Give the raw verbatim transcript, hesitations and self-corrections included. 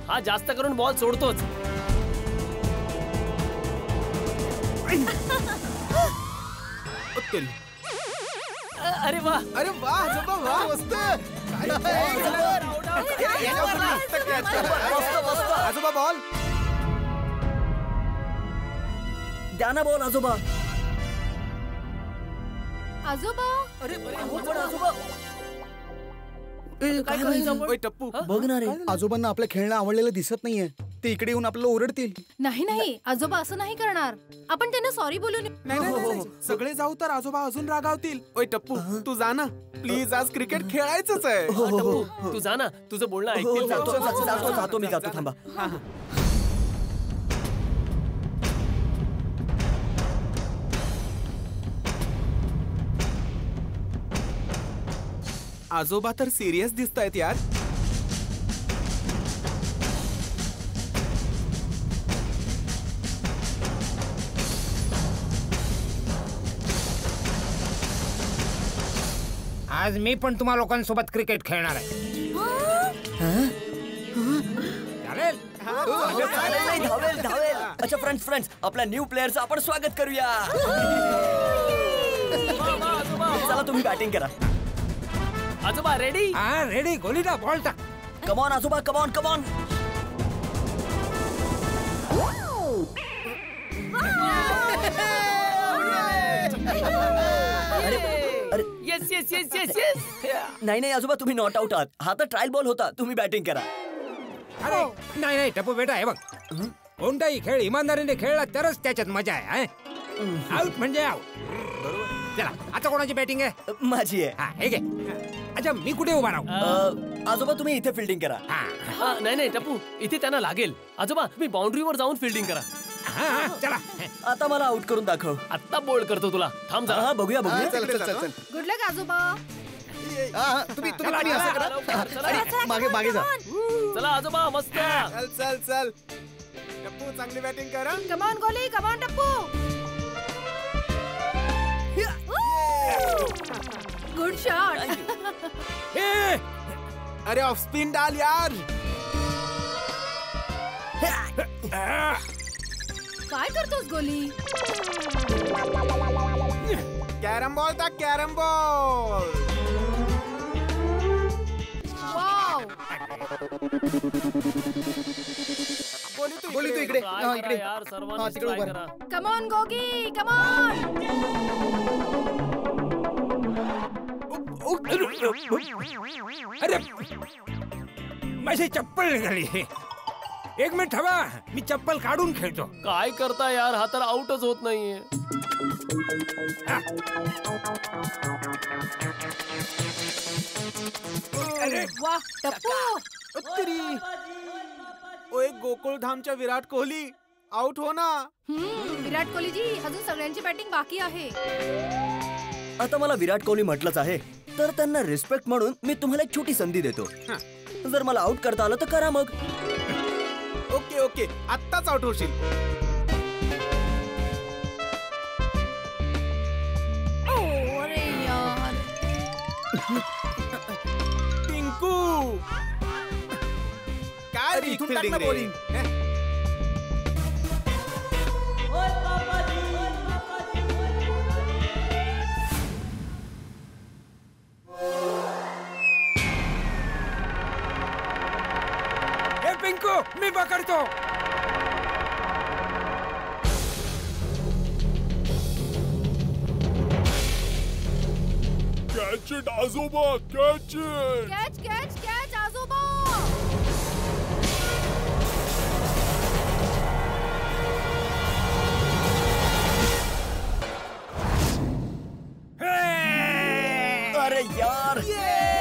हा जास्त करून बॉल सोडतोच. अरे वा, अरे वा आजोबा, वा मस्त. आजोबा बॉल द्या ना बॉल आजोबा. आजोबा अरे आजोबा काय करायचं? ओय टप्पू, बघ ना रे. आजोबांना आपलं खेळणं आवडलेलं दिसत नाहीये. ते इकडे येऊन आपल्याला ओरडतील. नाही नाही आजोबा असं नाही करणार. आपण त्यांना सॉरी बोलून. नाही नाही, नाही सगळे जाऊ तर आजोबा अजून रागावतील. ओय टप्पू तू जा ना प्लीज, आज क्रिकेट खेळायचंच आहे. हा, टप्पू, तू जा ना, तुझं बोलणं ऐकतील. जातो जातो जातो जातो मी जातो. थांबा. आजोबा तर सिरियस दिसतायत यार. आज मी पण तुम्हा लोकांसोबत क्रिकेट खेळणार आहे. चालेल? धावेल धावेल धावेल. अच्छा फ्रेंड्स फ्रेंड्स आपल्या न्यू प्लेयरचं आपण स्वागत करूया. चला तुम्ही बॅटिंग करा. आजोबा रेडी? हा रेडी. गोलीला बॉल टाक. कम ऑन आजोबा, come on come on. Yes yes yes yes yes. नाही नाही आजोबा तुम्ही नॉट आउट आहात. हा तर ट्रायल बॉल होता. तुम्ही बॅटिंग करा. अरे नाही नाही टप्पू बेटा, हे बघ, कोणताही खेळ इमानदारीने खेळला तरच त्याच्यात मजा आहे. आउट म्हणजे आउट. चला आता कोणाची बॅटिंग आहे? माझी आहे. हा हे घे. अच्छा मी कुठे उभा राहू? अ, आजोबा तुम्ही इथे फिल्डिंग करा. हा हा, नाही नाही टप्पू, इथे त्यांना लागेल. आजोबा तुम्ही बाउंड्रीवर जाऊन फिल्डिंग करा. हा हा, चला. आता मला आउट करून दाखव. आत्ता बोल्ड करतो तुला. थांब जरा. हा बघूया बघूया. चल चल चल चल. गुड लक आजोबा. तुम्ही तुम्ही तुम्ही असं करा. अरे, मागे मागे जा. चला आजोबा मस्त. चल चल चल टप्पू, चांगली बॅटिंग कर. Come on Goli, come on Tappu. Good shot. अरे ऑफ स्पिन डाल यार. काय करतोस गोली? कॅरम बॉल टाक, कॅरम बॉल. वाव. बोली तू इकडे. काय हा, करा इकडे. यार, सर्वांनी हा, तिकडे try उभा करा. Come on Gogi, come on. अरे माझी चप्पल निघाली. एक मिनिट हवा, मी चप्पल काढून खेळतो. काय करता यार, हा तर आउटच होत नाहीये. अरे वाह टप्पू. उत्तरी. ओए गोकुळ धामच्या विराट कोहली, आउट हो ना. हम्म, विराट कोहलीजी अजून सगळ्यांची बॅटिंग बाकी आहे. आता मला विराट कोहली म्हटलंच आहे, तर त्यांना रिस्पेक्ट म्हणून मी तुम्हाला एक छोटी संधी देतो. जर मला आउट करता आलं तर करा मग. ओके ओके, आत्ताच आउट होशील. ओ अरे यार. पिंकू काय अरे, इथून टाक ना bowling. पिंकू मी पकडतो. कॅच इट आजोबा, catch it. Catch catch catch आजोबा. अरे यार.